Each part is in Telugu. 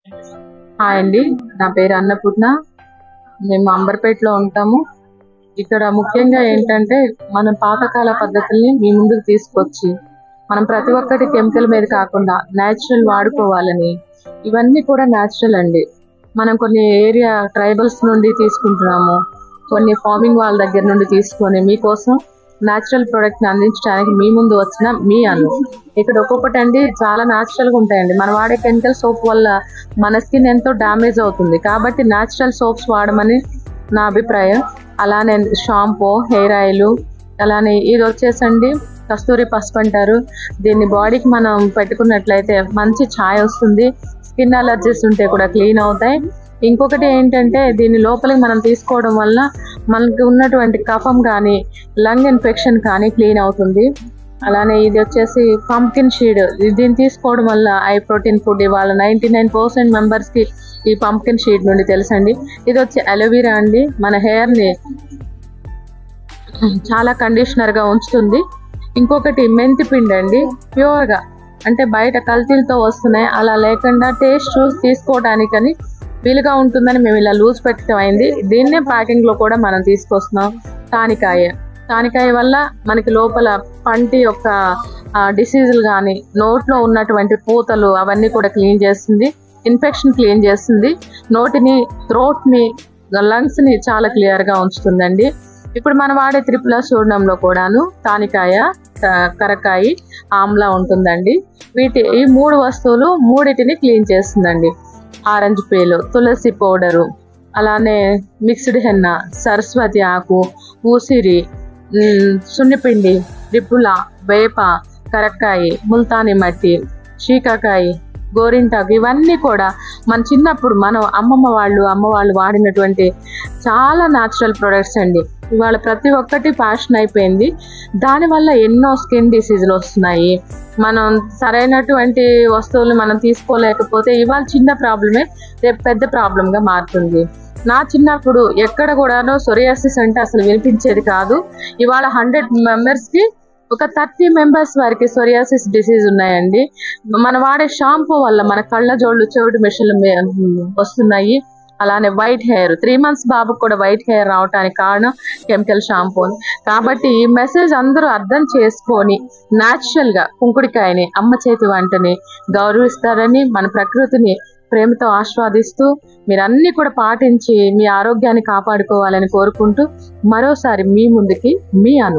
హాయ్ అండి, నా పేరు అన్నపూర్ణ. మేము అంబర్పేటలో ఉంటాము. ఇక్కడ ముఖ్యంగా ఏంటంటే మన పాతకాల పద్ధతుల్ని మీ ముందుకు తీసుకొచ్చి మనం ప్రతి ఒక్కటి కెమికల్ మీద కాకుండా న్యాచురల్ వాడుకోవాలని, ఇవన్నీ కూడా న్యాచురల్ అండి. మనం కొన్ని ఏరియా ట్రైబల్స్ నుండి తీసుకుంటున్నాము, కొన్ని ఫార్మింగ్ వాళ్ళ దగ్గర నుండి తీసుకొని మీకోసం న్యాచురల్ ప్రోడక్ట్ ని అందించడానికి మీ ముందు వచ్చిన మీ అను. ఇక్కడ ఒక్కొక్కటి అండి చాలా న్యాచురల్ గా ఉంటాయండి. మనం వాడే కెమికల్ సోప్ వల్ల మన స్కిన్ ఎంతో డ్యామేజ్ అవుతుంది. కాబట్టి న్యాచురల్ సోప్స్ వాడమని నా అభిప్రాయం. అలానే షాంపూ, హెయిర్ ఆయిల్, అలానే ఇది వచ్చేసండి కస్తూరి పసుపు అంటారు. దీన్ని బాడీకి మనం పెట్టుకున్నట్లయితే మంచి ఛాయ్ వస్తుంది. స్కిన్ అలర్జీస్ ఉంటే కూడా క్లీన్ అవుతాయి. ఇంకొకటి ఏంటంటే దీని లోపలికి మనం తీసుకోవడం వల్ల మనకి ఉన్నటువంటి కఫం కానీ లంగ్ ఇన్ఫెక్షన్ కానీ క్లీన్ అవుతుంది. అలానే ఇది వచ్చేసి పంప్కిన్ షీడ్. దీన్ని తీసుకోవడం వల్ల ఐ ప్రోటీన్ ఫుడ్ ఇవాళ 99% మెంబర్స్ కి ఈ పంప్కిన్ షీడ్ నుండి తెలుసండి. ఇది వచ్చి అలోవెరా అండి, మన హెయిర్ ని చాలా కండిషనర్ గా ఉంచుతుంది. ఇంకొకటి మెంతి పిండి అండి, ప్యూర్ గా, అంటే బయట కల్తీలతో వస్తున్నాయి అలా లేకుండా టేస్ట్ చూసి తీసుకోవడానికని వీలుగా ఉంటుందని మేము ఇలా లూజ్ పెట్టడం అయింది. దీన్నే ప్యాకింగ్ లో కూడా మనం తీసుకొస్తున్నాం. తానికాయ వల్ల మనకి లోపల పంటి యొక్క డిసీజులు కానీ నోట్లో ఉన్నటువంటి పూతలు అవన్నీ కూడా క్లీన్ చేస్తుంది. ఇన్ఫెక్షన్ క్లీన్ చేస్తుంది. నోటిని, థ్రోట్ ని, లంగ్స్ ని చాలా క్లియర్ గా ఉంచుతుందండి. ఇప్పుడు మనం వాడే త్రిపుల చూర్ణంలో కూడాను తానికాయ, కరకాయ, ఆమ్లా ఉంటుందండి. ఈ 3 వస్తువులు మూడిటిని క్లీన్ చేస్తుందండి. ఆరెంజ్ పేలు, తులసి పౌడరు, అలానే మిక్స్డ్ హెన్న, సరస్వతి ఆకు, ఉసిరి, సున్నిపిండి, త్రిపుల, వేప, కరక్కాయ, ముల్తాని మట్టి, శీకాకాయ, గోరింటాకు, ఇవన్నీ కూడా మన చిన్నప్పుడు మనం అమ్మ వాళ్ళు వాడినటువంటి చాలా న్యాచురల్ ప్రొడక్ట్స్ అండి. ఇవాళ ప్రతి ఒక్కటి ఫ్యాషన్ అయిపోయింది. దానివల్ల ఎన్నో స్కిన్ డిసీజులు వస్తున్నాయి. మనం సరైనటువంటి వస్తువులు మనం తీసుకోలేకపోతే ఇవాళ చిన్న ప్రాబ్లమే రేపు పెద్ద ప్రాబ్లంగా మారుతుంది. నా చిన్నప్పుడు ఎక్కడ కూడాను సోరియాసిస్ అంటే అసలు వినిపించేది కాదు. ఇవాళ 100 మెంబర్స్ కి ఒక 30 మెంబర్స్ వారికి సోరియాసిస్ డిసీజ్ ఉన్నాయండి. మనం వాడే షాంపూ వల్ల మన కళ్ళ జోళ్ళు, చెవిటి మిషన్లు వస్తున్నాయి. అలానే వైట్ హెయిర్, 3 months బాబుకు కూడా వైట్ హెయిర్ రావడానికి కారణం కెమికల్ షాంపూ. కాబట్టి ఈ మెసేజ్ అందరూ అర్థం చేసుకొని న్యాచురల్ గా కుంకుడికాయని, అమ్మ చేతి వంటని గౌరవిస్తారని, మన ప్రకృతిని ప్రేమతో ఆస్వాదిస్తూ మీరన్నీ కూడా పాటించి మీ ఆరోగ్యాన్ని కాపాడుకోవాలని కోరుకుంటూ మరోసారి మీ ముందుకి మీ అను.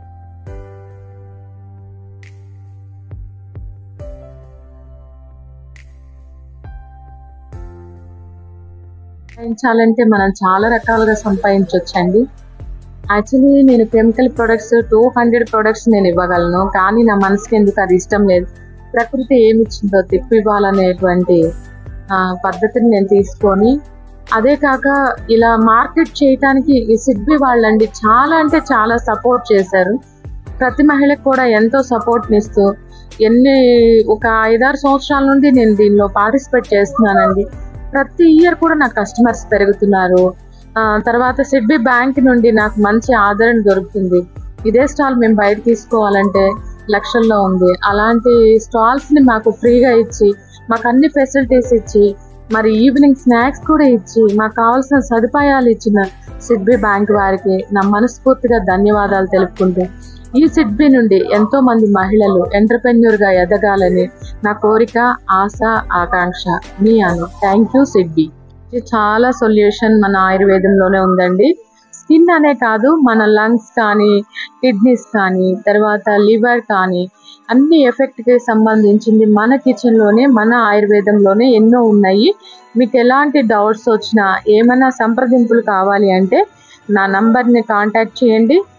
సంపాదించాలంటే మనం చాలా రకాలుగా సంపాదించవచ్చండి. యాక్చువల్లీ నేను కెమికల్ ప్రొడక్ట్స్ 200 ప్రొడక్ట్స్ నేను ఇవ్వగలను, కానీ నా మనసుకి ఎందుకు అది ఇష్టం లేదు. ప్రకృతి ఏమి ఇచ్చిందో తిప్పి ఇవ్వాలనేటువంటి పద్ధతిని నేను తీసుకొని, అదే కాక ఇలా మార్కెట్ చేయటానికి ఈ సిడ్బి వాళ్ళండి చాలా అంటే చాలా సపోర్ట్ చేశారు. ప్రతి మహిళకు కూడా ఎంతో సపోర్ట్ని ఇస్తూ ఒక 5-6 సంవత్సరాల నుండి నేను దీనిలో పార్టిసిపేట్ చేస్తున్నానండి. ప్రతి ఇయర్ కూడా నాకు కస్టమర్స్ పెరుగుతున్నారు. తర్వాత సిడ్బి బ్యాంక్ నుండి నాకు మంచి ఆదరణ దొరుకుతుంది. ఇదే స్టాల్ మేము బయట తీసుకోవాలంటే లక్షల్లో ఉంది. అలాంటి స్టాల్స్ ని మాకు ఫ్రీగా ఇచ్చి, మాకు అన్ని ఫెసిలిటీస్ ఇచ్చి, మరి ఈవినింగ్ స్నాక్స్ కూడా ఇచ్చి, మాకు కావాల్సిన సదుపాయాలు ఇచ్చిన సిడ్బి బ్యాంక్ వారికి నా మనస్ఫూర్తిగా ధన్యవాదాలు తెలుపుకుంటూ, ఈ సిడ్బి నుండి ఎంతో మంది మహిళలు ఎంటర్‌ప్రెన్యూర్ గా ఎదగాలని నా కోరిక, ఆశ, ఆకాంక్ష. మీ అను. Thank you SIDBI. ఇది చాలా సొల్యూషన్ మన ఆయుర్వేదంలోనే ఉందండి. స్కిన్ అనే కాదు, మన లంగ్స్ కానీ, కిడ్నీస్ కానీ, తర్వాత లివర్ కానీ అన్ని ఎఫెక్ట్ కి సంబంధించింది మన కిచెన్ లోనే, మన ఆయుర్వేదంలోనే ఎన్నో ఉన్నాయి. మీకు ఎలాంటి డౌట్స్ వచ్చినా, ఏమైనా సంప్రదింపులు కావాలి అంటే నా నంబర్ని కాంటాక్ట్ చేయండి.